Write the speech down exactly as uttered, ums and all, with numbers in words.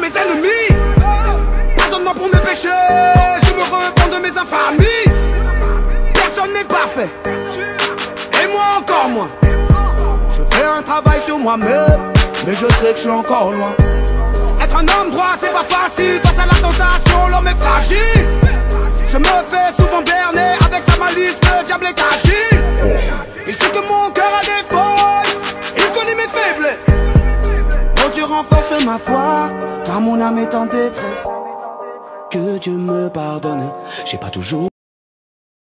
mes ennemis. Pardonne-moi pour mes péchés, je me repens de mes infamies. Personne n'est parfait, et moi encore moins. Je fais un travail sur moi-même, mais je sais que je suis encore loin. Être un homme droit c'est pas facile, face à la tentation l'homme est fragile. Je me fais souvent berner avec sa malice, le diable est agile. Il sait que mon cœur a des failles, il connaît mes faiblesses. Oh Dieu renforce ma foi, car mon âme est en détresse. Que Dieu me pardonne, j'ai pas toujours